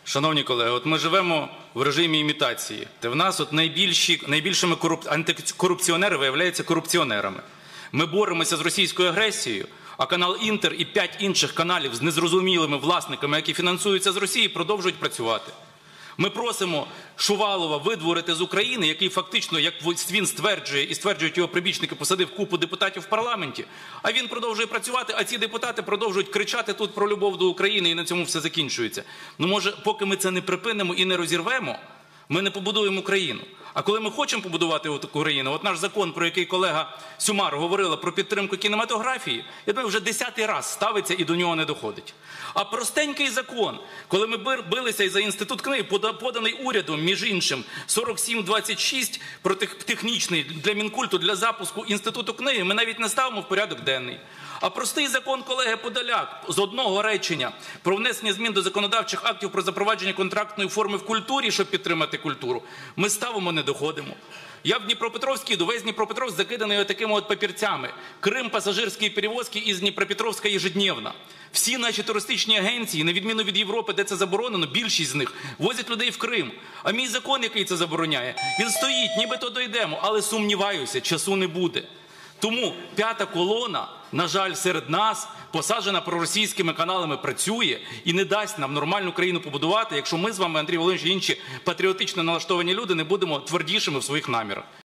Шановні колеги, от ми живемо в режимі імітації. В нас от найбільшими антикорупціонери виявляються корупціонерами. Ми боремося з російською агресією, а канал «Інтер» і 5 інших каналів з незрозумілими власниками, які фінансуються з Росії, продовжують працювати. Ми просимо Шувалова видворити з України, який фактично, як він стверджує, і стверджують його прибічники, посадив купу депутатів в парламенті, а він продовжує працювати, а ці депутати продовжують кричати тут про любов до України, і на цьому все закінчується. Ну, може, поки ми це не припинимо і не розірвемо, ми не побудуємо Україну. А коли ми хочемо побудувати Україну, от наш закон, про який колега Сюмар говорила, про підтримку кінематографії, я думаю, вже 10-й раз ставиться і до нього не доходить. А простенький закон, коли ми билися і за інститут книги, поданий урядом, між іншим, 4726, про технічний для Мінкульту, для запуску інституту книги, ми навіть не ставимо в порядок денний. А простий закон колеги Подоляк з одного речення про внесення змін до законодавчих актів про запровадження контрактної форми в культурі, щоб підтримати культуру, ми ставимо, не доходимо. Я в Дніпропетровській йду, весь Дніпропетровськ закиданий отакими от папірцями. Крим, пасажирські перевозки із Дніпропетровська ежедневно. Всі наші туристичні агенції, на відміну від Європи, де це заборонено, більшість з них возять людей в Крим. А мій закон, який це забороняє, він стоїть, нібито дойдемо, але сумніваюся, часу не буде. Тому п'ята колона, на жаль, серед нас, посаджена проросійськими каналами, працює і не дасть нам нормальну країну побудувати, якщо ми з вами, Андрій Володимирович, і інші патріотично налаштовані люди, не будемо твердішими в своїх намірах.